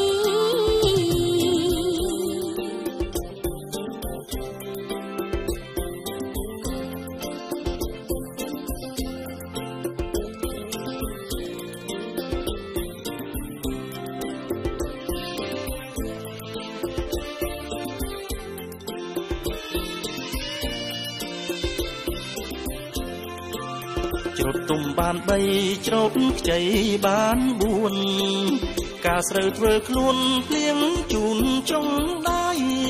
จรดตุ่มบานใบจรดใจบานบุญกาเสือเถื่อคลุนเลี้ยงจุนจงได้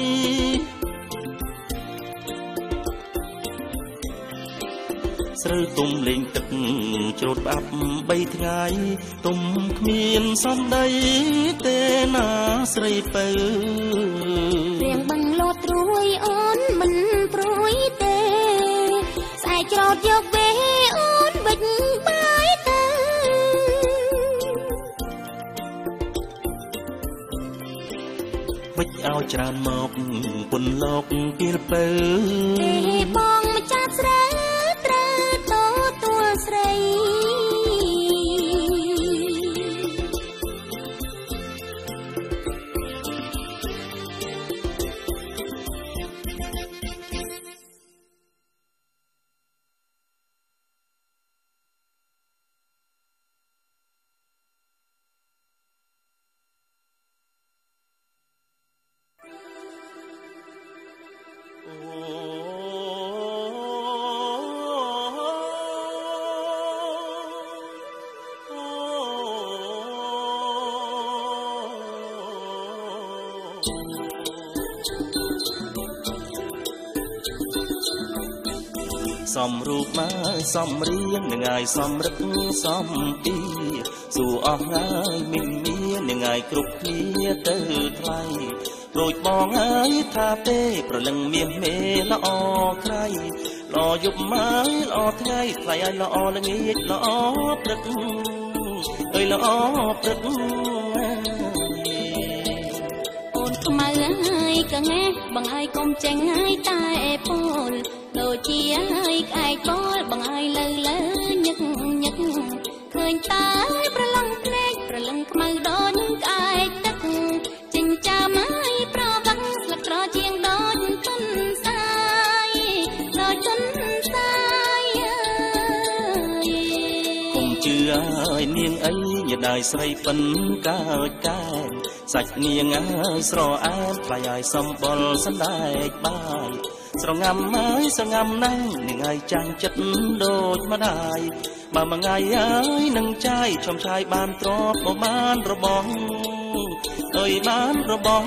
เสือตุ่มเล่งตึกจรดอับใบไงตุ่มเมียนซ้ำได้เตนาใส่เปิดเรียงบังโลดรวยอ่อนมันปรวยเตใส่จรดยกเบอ่อนบึกใบเตวิจเอาจานหมอกบนโลกเปลี่ยนเปิดเตบองมาจัดเสร็จตราโตសំរូបមកសំរៀងនឹងងាយសំរឹកសំពីสู่អស់ហើយមិនមាននឹងងាយគ្រប់គ្នាទៅថ្លៃរួចបងហើយថាទេប្រលឹងមាសមេល្អក្រៃល្អយប់មកល្អថ្ងៃថ្លៃឲ្យល្អល្ងាចល្អព្រឹកអើយល្អព្រឹកអូនខ្មៅហើយកងែបងហើយកុំចេញហើយតែពលដូចជាហើយក្អែកបលបងហើយលើលើញឹកញឹកឃើញតែប្រឡងភ្នែកប្រលឹងខ្មៅដូចក្អែកទឹកចិញ្ចាមហើយប្រវឹកស្លឹកត្រជាងដូចទុនសាយដូចទុនសាយកុំជឿហើយនាងអីយដាយស្រីប៉ិនកើតកាយសាច់នាងហើយស្រអែមថ្លៃឲ្យសំបុលសណ្ដែកបាយស្រងាំហើយស្រងាំណាស់នឹងឲ្យចាញ់ចិត្តដូចម្ដាយបើមួយថ្ងៃហើយនឹងចាយចំឆាយបានទ្របក៏បានរបងអើយបានរបង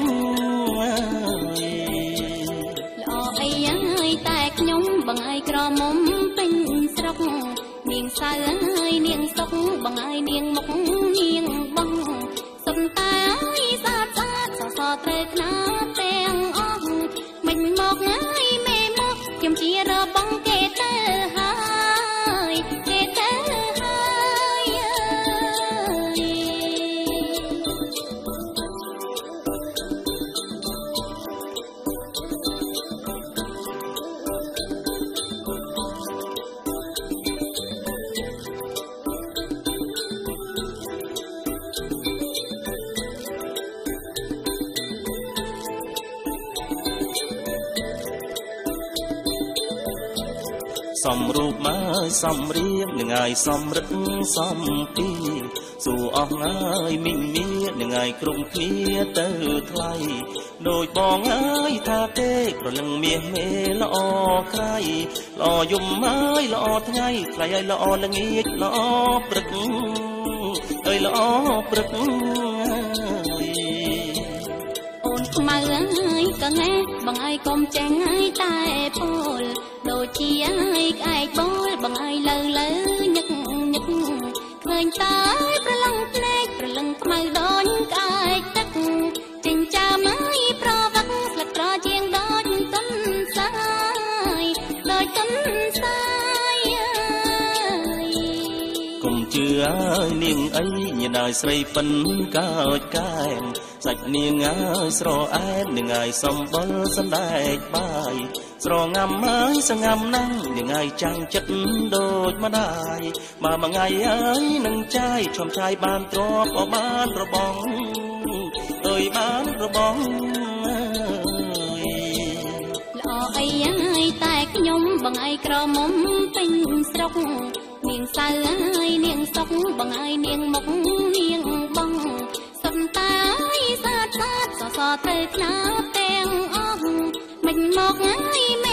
ល្អអីហើយតែខ្ញុំបងឲ្យក្រមុំពេញស្រុកនាងសៅហើយនាងសុកបងឲ្យនាងមុខនាងបងសុំតែឲ្យស្អាតស្អាតសសត្រូវខ្នាទាំងអស់មិនមកហើយមេមកខ្ញុំជារបងគេទៅហើយគេទៅហើយសំរូបមកសំរៀងនឹងឲ្យសំរឹកសំពីสู่អស់ហើយមីងមៀនឹងឲ្យគ្រប់គ្នាទៅថ្លៃដូចបងហើយថាទេប្រលឹងមាសមេល្អក្រៃល្អយំហើយល្អថ្ងៃថ្លៃឲ្យល្អល្ងាចល្អព្រឹកអើយល្អព្រឹកអូនខ្មៅហើយកងែបងឲ្យកុំចេញហើយតែពលដូចជាហើយក្អែកបលបងឲ្យលើលើញឹកញឹកឃើញតែប្រឡងភ្នែកប្រលឹងខ្មៅដូចក្អែកទឹកចិញ្ចាមហើយប្រវឹកស្លឹកត្រជាងដូចទុនសាយដូចទុនសាយកុំជឿហើយនាងអីញ៉ាយស្រីប៉ិនកើតកែមសាច់នាងហើយស្រអែមនឹងឲ្យសំបុលសណ្ដែកបាយស្រងាំហើយស្ងាំណាស់នឹងឲ្យចាំងចិត្តដូចម្ដាយបើមួយថ្ងៃហើយនឹងចាយឈំឆាយបានទ្របក៏បានរបងអើយបានរបងល្អអីហើយតែខ្ញុំបងឲ្យក្រមុំពេញស្រុកនាងសៅហើយនាងសុកបងឲ្យនាងមុខនាងបងសុំតែឲ្យស្អាតស្អាតសសត្រូវខ្នាទាំងអស់មិនមកហើយ